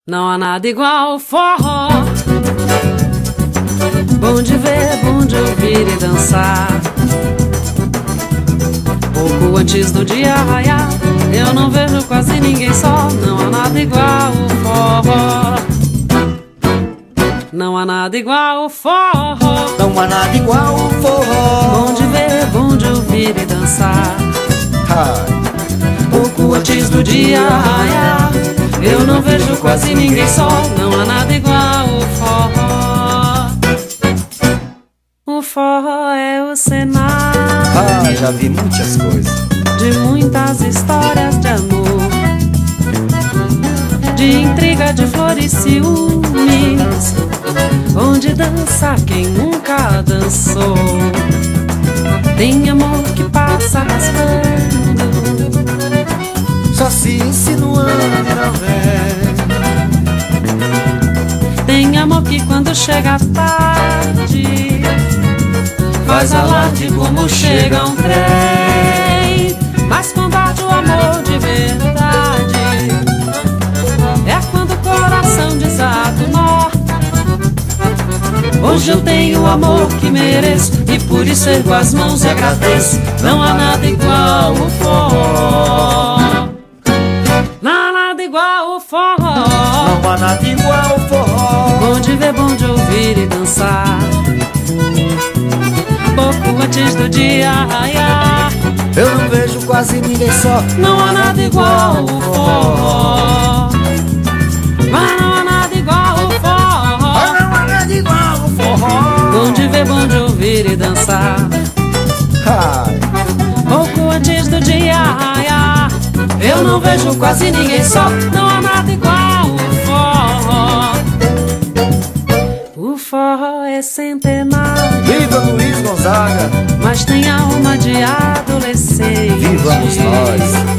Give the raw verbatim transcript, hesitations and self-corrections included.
Não há nada igual ao forró. Bom de ver, bom de ouvir e dançar. Pouco antes do dia raiar, eu não vejo quase ninguém só. Não há nada igual ao forró. Não há nada igual ao forró. Não há nada igual ao forró. Bom de ver, bom de ouvir e dançar. Ai. Pouco antes do dia raiar, eu não vejo quase ninguém só. Não há nada igual ao forró. O forró é o cenário Ah, já vi muitas coisas. de muitas histórias de amor, de intriga, de flor e ciúmes, onde dança quem nunca dançou. Tem amor que passa raspando, Só se insinuando, véi. tem amor que quando chega tarde faz alarde como chega um trem. Mas quando arde o amor de verdade é quando o coração desata o nó. Hoje eu tenho o amor que mereço e por isso ergo as mãos e agradeço. Não há nada igual o forró. Não há nada igual o forró. Não há nada igual ao forró. Bom de ver, bom de ouvir e dançar. Pouco antes do dia raiar, Eu não vejo quase ninguém só. não há nada igual o forró. Mas não há nada igual o forró. Ah, não há nada igual ao forró. Bom de ver, bom de ouvir e dançar. Ai. Pouco antes do dia raiar, eu não vejo quase ninguém só. Não há nada igual o forró. O forró é centenário, Viva Luiz Gonzaga. mas tem alma de adolescente. Vivamos nós.